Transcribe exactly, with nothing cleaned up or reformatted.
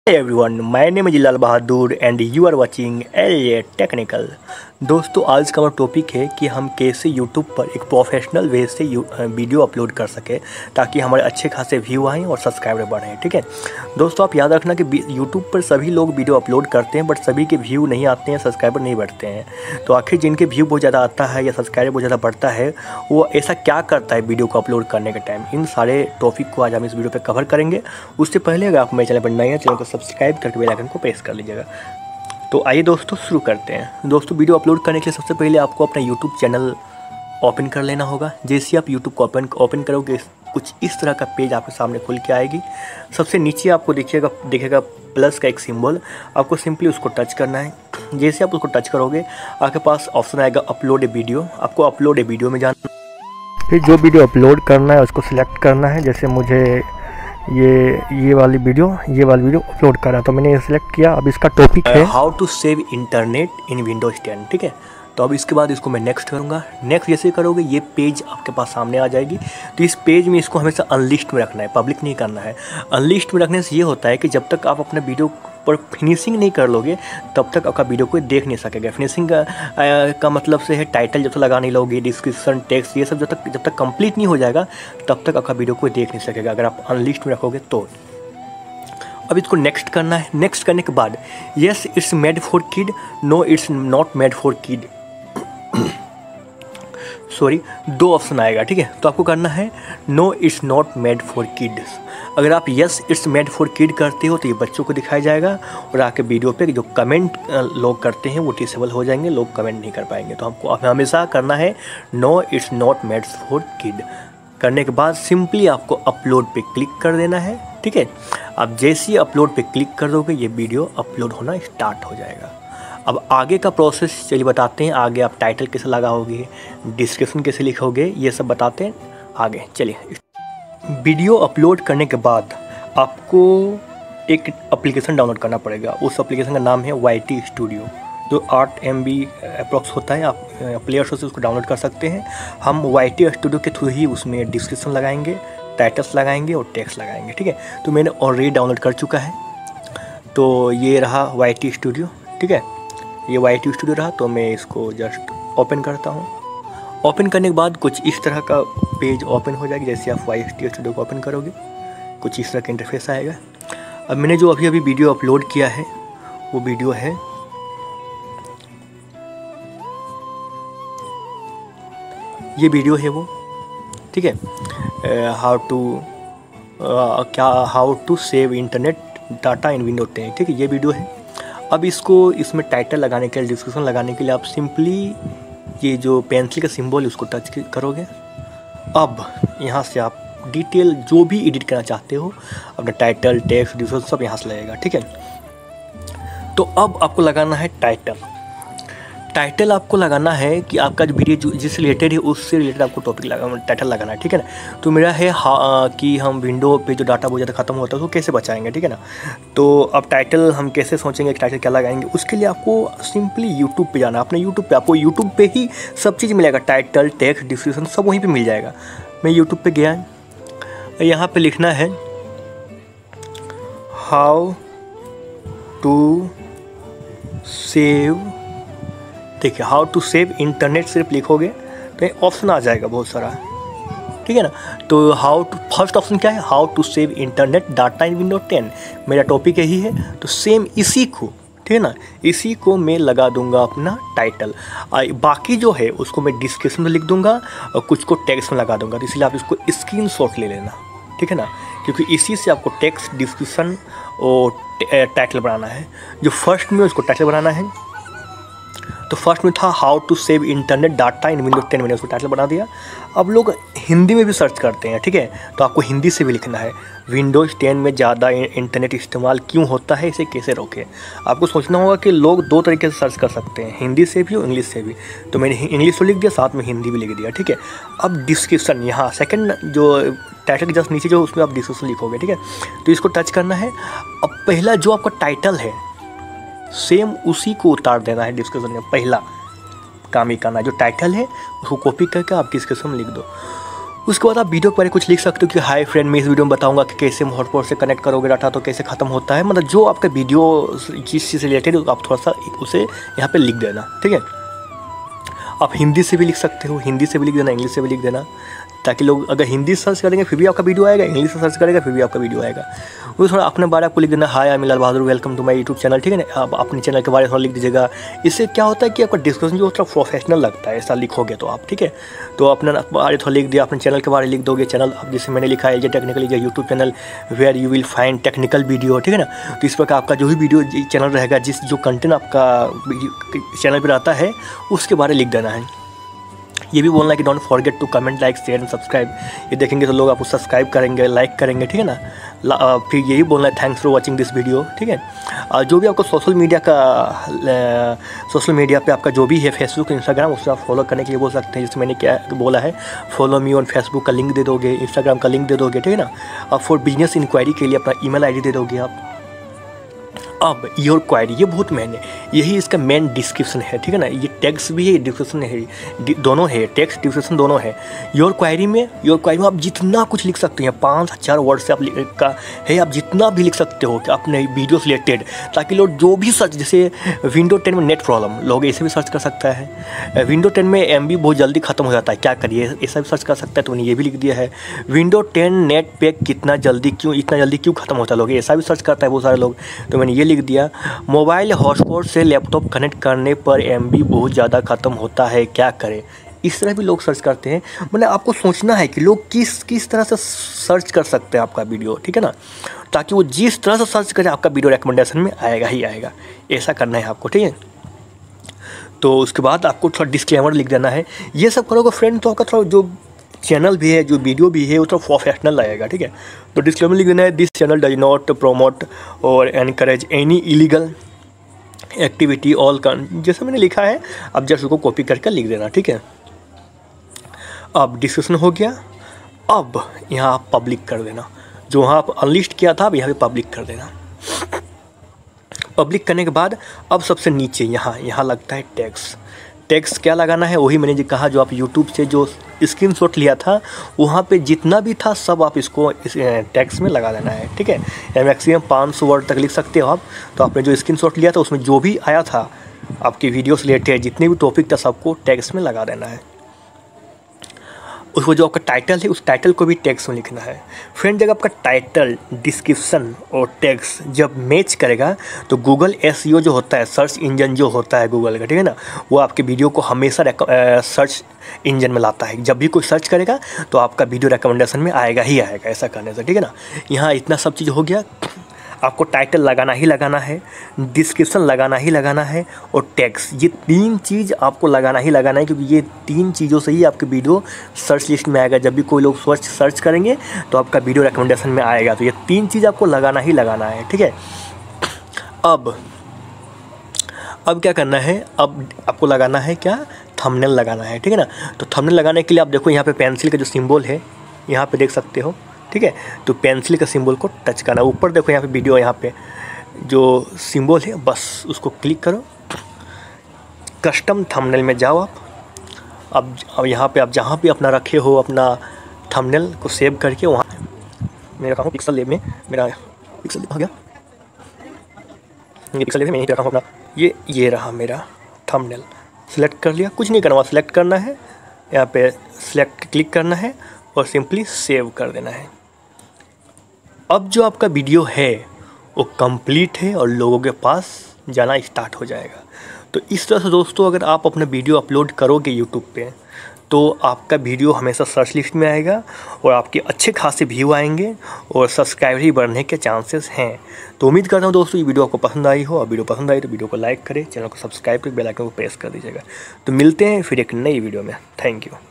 Hey everyone, my name is Lal Bahadur and you are watching L technical. दोस्तों, आज का हमारा टॉपिक है कि हम कैसे यूट्यूब पर एक प्रोफेशनल वे से वीडियो अपलोड कर सकें ताकि हमारे अच्छे खासे व्यू आएँ और सब्सक्राइबर बढ़ें। ठीक है दोस्तों, आप याद रखना कि यूट्यूब पर सभी लोग वीडियो अपलोड करते हैं बट सभी के व्यू नहीं आते हैं, सब्सक्राइबर नहीं बढ़ते हैं। तो आखिर जिनके व्यू बहुत ज़्यादा आता है या सब्सक्राइबर बहुत ज़्यादा बढ़ता है वो ऐसा क्या करता है वीडियो को अपलोड करने के टाइम, इन सारे टॉपिक को आज हम इस वीडियो पर कवर करेंगे। उससे पहले अगर आप मेरे चैनल पर नए हैं, चैनल को सब्सक्राइब करके बेल आइकन को प्रेस कर लीजिएगा। तो आइए दोस्तों शुरू करते हैं। दोस्तों, वीडियो अपलोड करने के लिए सबसे पहले आपको अपना यूट्यूब चैनल ओपन कर लेना होगा। जैसे आप यूट्यूब को ओपन ओपन करोगे कुछ इस तरह का पेज आपके सामने खुल के आएगी। सबसे नीचे आपको देखिएगा दिखेगा प्लस का एक सिंबल, आपको सिंपली उसको टच करना है। जैसे आप उसको टच करोगे आपके पास ऑप्शन आएगा अपलोड ए वीडियो। आपको अपलोड ए वीडियो में जाना, फिर जो वीडियो अपलोड करना है उसको सिलेक्ट करना है। जैसे मुझे ये ये वाली वीडियो ये वाली वीडियो अपलोड करना है तो मैंने ये सिलेक्ट किया। अब इसका टॉपिक है how to save internet in Windows ten. ठीक है, तो अब इसके बाद इसको मैं नेक्स्ट करूँगा। नेक्स्ट जैसे करोगे ये पेज आपके पास सामने आ जाएगी। तो इस पेज में इसको हमेशा अनलिस्ट में रखना है, पब्लिक नहीं करना है। अनलिस्ट में रखने से ये होता है कि जब तक आप अपने वीडियो पर फिनिशिंग नहीं कर लोगे तब तक आपका वीडियो कोई देख नहीं सकेगा। फिनिशिंग का, आ, का मतलब से है टाइटल जब तक लगा नहीं लोगे, डिस्क्रिप्शन, टेक्स्ट, ये सब जब तक जब तक कंप्लीट नहीं हो जाएगा तब तक आपका वीडियो कोई देख नहीं सकेगा अगर आप अनलिस्ट में रखोगे तो। अब इसको नेक्स्ट करना है। नेक्स्ट करने के बाद yes it's made for kid, no it's not made for kid, sorry दो ऑप्शन आएगा। ठीक है, तो आपको करना है no it's not made for kids. अगर आप yes it's made for kid करते हो तो ये बच्चों को दिखाया जाएगा और आपके वीडियो पे जो कमेंट लोग करते हैं वो डिसेबल हो जाएंगे, लोग कमेंट नहीं कर पाएंगे। तो हमको हमेशा करना है no it's not made for kid. करने के बाद सिंपली आपको अपलोड पे क्लिक कर देना है। ठीक है, अब जैसे ही अपलोड पे क्लिक कर दोगे ये वीडियो अपलोड होना स्टार्ट हो जाएगा। अब आगे का प्रोसेस चलिए बताते हैं। आगे आप टाइटल कैसे लगाओगे, डिस्क्रिप्शन कैसे लिखोगे, ये सब बताते हैं आगे। चलिए, वीडियो अपलोड करने के बाद आपको एक एप्लीकेशन डाउनलोड करना पड़ेगा। उस एप्लीकेशन का नाम है वाई टी स्टूडियो, जो आठ एम बी अप्रॉक्स होता है। आप प्ले स्टोर से उसको डाउनलोड कर सकते हैं। हम वाई टी स्टूडियो के थ्रू ही उसमें डिस्क्रिप्शन लगाएंगे, टाइटल्स लगाएंगे और टेक्स्ट लगाएंगे। ठीक है, तो मैंने ऑलरेडी डाउनलोड कर चुका है। तो ये रहा वाई टी स्टूडियो। ठीक है, ये वाई टी स्टूडियो रहा। तो मैं इसको जस्ट ओपन करता हूँ। ओपन करने के बाद कुछ इस तरह का पेज ओपन हो जाएगी। जैसे आप वाई टी स्टूडियो को ओपन करोगे कुछ इस तरह का इंटरफेस आएगा। अब मैंने जो अभी अभी वीडियो अपलोड किया है वो वीडियो है ये वीडियो है वो। ठीक है, हाउ टू क्या how to save internet data in Windows ten. ठीक है, ये वीडियो है। अब इसको इसमें टाइटल लगाने के लिए, डिस्क्रिप्शन लगाने के लिए आप सिंपली ये जो पेंसिल का सिंबल है उसको टच करोगे। अब यहाँ से आप डिटेल जो भी एडिट करना चाहते हो, अपना टाइटल, टेक्स्ट, डिस्क्रिप्शन सब यहाँ से लगेगा। ठीक है, तो अब आपको लगाना है टाइटल। टाइटल आपको लगाना है कि आपका जो वीडियो जिससे रिलेटेड है उससे रिलेटेड आपको टॉपिक लगा टाइटल लगाना है। ठीक है ना, तो मेरा है हा, कि हम विंडो पे जो डाटा बहुत ज़्यादा खत्म होता है उसको कैसे बचाएंगे। ठीक है ना, तो अब टाइटल हम कैसे सोचेंगे कि टाइटल क्या लगाएंगे। उसके लिए आपको सिंपली यूट्यूब पे जाना है। अपने यूट्यूब पे आपको यूट्यूब पे ही सब चीज़ मिलेगा, टाइटल, टेक्स्ट, डिस्क्रिप्शन सब वहीं पर मिल जाएगा। मैं यूट्यूब पर गया, यहाँ पर लिखना है हाउ टू सेव। देखिए, हाउ टू सेव इंटरनेट सिर्फ लिखोगे तो ऑप्शन आ जाएगा बहुत सारा। ठीक है ना, तो हाउ टू फर्स्ट ऑप्शन क्या है, how to save internet data in Windows ten. मेरा टॉपिक यही है। तो सेम इसी को, ठीक है ना, इसी को मैं लगा दूंगा अपना टाइटल। बाकी जो है उसको मैं डिस्क्रिप्शन में लिख दूंगा और कुछ को टेक्स्ट में लगा दूंगा। तो इसलिए आप इसको स्क्रीनशॉट ले लेना। ठीक है ना, क्योंकि इसी से आपको टेक्स्ट, डिस्क्रिप्शन और टाइटल बनाना है। जो फर्स्ट में उसको टाइटल बनाना है। तो फर्स्ट में था how to save internet data in Windows ten, मैंने उसको टाइटल बना दिया। अब लोग हिंदी में भी सर्च करते हैं। ठीक है, तो आपको हिंदी से भी लिखना है विंडोज टेन में ज़्यादा इंटरनेट इस्तेमाल क्यों होता है, इसे कैसे रोकें। आपको सोचना होगा कि लोग दो तरीके से सर्च कर सकते हैं, हिंदी से भी और इंग्लिश से भी। तो मैंने इंग्लिश तो लिख दिया, साथ में हिंदी भी लिख दिया। ठीक है, अब डिस्क्रिप्शन यहाँ सेकेंड जो टाइटल के जस्ट नीचे जो उसमें आप डिस्क्रिप्शन लिखोगे। ठीक है, तो इसको टच करना है। अब पहला जो आपका टाइटल है सेम उसी को उतार देना है डिस्क्रिप्शन में। पहला काम ही करना है, जो टाइटल है उसको कॉपी करके आप डिस्क्रिप्शन में लिख दो। उसके बाद आप वीडियो के बारे में कुछ लिख सकते हो कि हाय फ्रेंड, मैं इस वीडियो में बताऊंगा कि कैसे हॉटस्पॉट से कनेक्ट करोगे डाटा तो कैसे ख़त्म होता है। मतलब जो आपका वीडियो जिस चीज़ से रिलेटेड है आप थोड़ा सा उसे यहाँ पे लिख देना, ठीक है। आप हिंदी से भी लिख सकते हो, हिंदी से भी लिख देना, इंग्लिश से भी लिख देना, ताकि लोग अगर हिंदी सर्च करेंगे फिर भी आपका वीडियो आएगा, इंग्लिश से सर्च करेगा फिर भी आपका वीडियो आएगा। वो थोड़ा अपने बारे आपको लिख देना, hi I am Lal Bahadur, welcome to my YouTube channel, ठीक है ना। आप अपने चैनल के बारे में थोड़ा लिख दीजिएगा। इससे क्या होता है कि आपका डिस्क्रिप्शन जो थोड़ा प्रोफेशनल लगता है ऐसा लिखोगे तो आप, ठीक है। तो अपने बारे थोड़ा लिख दिया, अपने चैनल के बारे में लिख दोगे, चैनल अब जैसे मैंने लिखा है ये टेक्निकल ये YouTube channel where you will find technical video, ठीक है ना। तो इस प्रकार आपका जो भी वीडियो चैनल रहेगा, जिस जो कंटेंट आपका चैनल पर रहता है उसके बारे में लिख देना है। ये भी बोलना है कि don't forget to comment, like, share and subscribe. ये देखेंगे तो लोग आपको सब्सक्राइब करेंगे, लाइक करेंगे, ठीक है ना। फिर यही बोलना है thanks for watching this video, ठीक है। और जो भी आपको सोशल मीडिया का सोशल मीडिया पे आपका जो भी है फेसबुक, इंस्टाग्राम, उससे आप फॉलो करने के लिए बोल सकते हैं। जैसे मैंने क्या बोला है, फॉलो मी ऑन फेसबुक का लिंक दे दोगे, इंस्टाग्राम का लिंक दे दोगे, ठीक है ना। और फॉर बिजनेस इंक्वायरी के लिए अपना ईमेल आईडी दे दोगे आप। अब योर क्वायरी, ये बहुत मेन है, यही इसका मेन डिस्क्रिप्शन है, ठीक है ना। ये टेक्स्ट भी है, डिस्क्रिप्शन है, दोनों है, टेक्स्ट डिस्क्रिप्शन दोनों है। योर क्वायरी में योर क्वायरी में आप जितना कुछ लिख सकते हैं, पाँच हजार वर्ड से आप का है, आप जितना भी लिख सकते हो कि अपने वीडियो से रिलेटेड, ताकि लोग जो भी सर्च, जैसे विंडो टेन में नेट प्रॉब्लम, लोग ऐसे भी सर्च कर सकता है। विंडो टेन में एम बी बहुत जल्दी खत्म हो जाता है, क्या करिए, ऐसा भी सर्च कर सकता है। तो मैंने ये भी लिख दिया है, विंडो टेन नेट पैक कितना जल्दी क्यों इतना जल्दी क्यों खत्म होता है, लोग ऐसा भी सर्च करता है बहुत सारे लोग। तो मैंने ये लिख दिया, मोबाइल हॉटस्पॉट से लैपटॉप कनेक्ट करने पर एमबी बहुत ज़्यादा ख़त्म होता है, क्या करें। इस तरह भी लोग सर्च करते हैं। मतलब आपको सोचना है कि लोग किस किस तरह से सर्च कर सकते हैं आपका वीडियो, ठीक है ना, ताकि वो जिस तरह से सर्च करें आपका वीडियो रिकमेंडेशन में आएगा ही आएगा। ऐसा करना है आपको, ठीक है। तो उसके बाद आपको थोड़ा डिस्क्लेमर लिख देना है। ये सब करोगे फ्रेंड तो आपका थोड़ा जो चैनल भी है, जो वीडियो भी है, वो तो प्रोफेशनल लगेगा, ठीक है। तो डिस्क्लेमर लिख देना है, this channel does not promote और encourage any illegal activity all कन, जैसे मैंने लिखा है। अब जस्ट उसको कॉपी करके लिख देना, ठीक है। अब डिस्क्रिप्शन हो गया। अब यहाँ आप पब्लिक कर देना, जो वहाँ आप अनलिस्ट किया था अब यहाँ पे पब्लिक कर देना। पब्लिक करने के बाद अब सबसे नीचे यहाँ यहाँ लगता है टैग्स। टैग्स क्या लगाना है, वही मैंने जो कहा, जो आप यूट्यूब से जो स्क्रीनशॉट लिया था वहाँ पे जितना भी था सब आप इसको इस टैग्स में लगा देना है, ठीक है। मैक्सिमम पाँच सौ वर्ड तक लिख सकते हो आप। तो आपने जो स्क्रीनशॉट लिया था उसमें जो भी आया था आपकी वीडियो से रिलेटेड, जितने भी टॉपिक था सबको टैग्स में लगा देना है। उसको जो आपका टाइटल है उस टाइटल को भी टैग्स में लिखना है। फ्रेंड, जब आपका टाइटल, डिस्क्रिप्शन और टैग्स जब मैच करेगा तो गूगल एसईओ जो होता है, सर्च इंजन जो होता है गूगल का, ठीक है ना, वो आपके वीडियो को हमेशा सर्च इंजन में लाता है। जब भी कोई सर्च करेगा तो आपका वीडियो रिकमेंडेशन में आएगा ही आएगा, ऐसा करने से, ठीक है ना। यहाँ इतना सब चीज़ हो गया। आपको टाइटल लगाना ही लगाना है, डिस्क्रिप्शन लगाना ही लगाना है और टैग्स, ये तीन चीज़ आपको लगाना ही लगाना है, क्योंकि ये तीन चीज़ों से ही आपके वीडियो सर्च लिस्ट में आएगा। जब भी कोई लोग सर्च सर्च करेंगे तो आपका वीडियो रिकमेंडेशन में आएगा। तो ये तीन चीज़ आपको लगाना ही लगाना है, ठीक है। अब अब क्या करना है, अब आपको लगाना है क्या, थंबनेल लगाना है, ठीक है ना। तो थंबनेल लगाने के लिए आप देखो यहाँ पे पेंसिल का जो सिंबल है यहाँ पे देख सकते हो, ठीक है। तो पेंसिल का सिंबल को टच करना, ऊपर देखो यहाँ पे वीडियो, यहाँ पे जो सिंबल है बस उसको क्लिक करो। कस्टम थंबनेल में जाओ आप। अब अब यहाँ पे आप जहाँ भी अपना रखे हो अपना थंबनेल को सेव करके, वहाँ मैं रखा हूँ पिक्सल लैब में, मेरा पिक्सल लैब आ गया, ये पिक्सल लैब में यहीं रखा हूँ अपना, ये ये रहा मेरा थंबनेल। सेलेक्ट कर लिया, कुछ नहीं करना, सेलेक्ट करना है, यहाँ पे सेलेक्ट क्लिक करना है और सिंपली सेव कर देना है। अब जो आपका वीडियो है वो कंप्लीट है और लोगों के पास जाना स्टार्ट हो जाएगा। तो इस तरह से दोस्तों अगर आप अपना वीडियो अपलोड करोगे यूट्यूब पे तो आपका वीडियो हमेशा सर्च लिस्ट में आएगा और आपके अच्छे खासे व्यू आएंगे और सब्सक्राइबर ही बढ़ने के चांसेस हैं। तो उम्मीद करता हूँ दोस्तों ये वीडियो आपको पसंद आई हो, और वीडियो पसंद आई तो वीडियो को लाइक करें, चैनल को सब्सक्राइब करके बेल आइकन को प्रेस कर दीजिएगा। तो मिलते हैं फिर एक नई वीडियो में। Thank you.